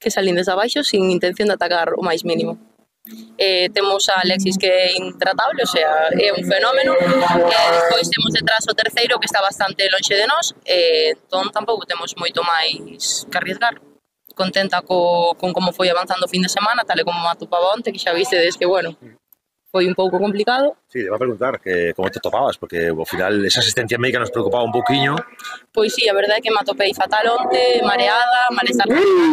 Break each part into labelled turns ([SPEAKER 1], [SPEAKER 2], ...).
[SPEAKER 1] que salín desde abaixo sin intención de atacar o máis mínimo. Temos a Alexis que é intratable, o sea, é un fenómeno. Despois temos detrás o terceiro que está bastante lonxe de nós, entón tampouco temos moito máis que arriesgar. Contenta con como foi avanzando o fin de semana, tal e como me atopaba onte, que xa vistedes que, bueno, foi un pouco complicado.
[SPEAKER 2] Sí, te iba a preguntar que como te topabas, porque ao final esa asistencia médica nos preocupaba un poquinho.
[SPEAKER 1] Pois sí, a verdade é que me atopei fatal onte, mareada, malestar.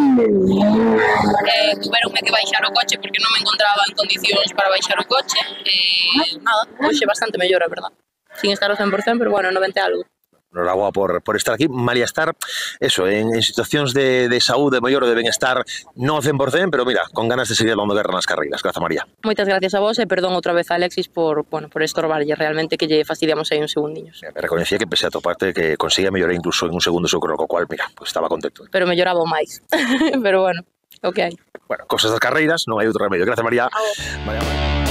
[SPEAKER 1] Tuveronme que baixar o coche porque non me encontraba en condicións para baixar o coche. Nada, hoxe bastante mellor, a verdade. Sin estar ao 100%, pero bueno, 90 algo.
[SPEAKER 2] Enhorabuena por estar aquí. Malia estar, eso, en situacións de saúde mellor ou de benestar, non ao 100%, pero mira, con ganas de seguir dando guerra nas carreiras. Grazas, María.
[SPEAKER 1] Moitas gracias a vos e perdón outra vez a Alexis por estorbarlle realmente, que lle fastidiamos aí uns segundiños.
[SPEAKER 2] Me reconocía que pese a toparte que conseguía mellorar incluso en un segundo seu crono, co cual, mira, pues estaba contento.
[SPEAKER 1] Pero melloraba máis, pero bueno, o que hai.
[SPEAKER 2] Bueno, cosas das carreiras, non hai outro remedio. Gracias, María. María.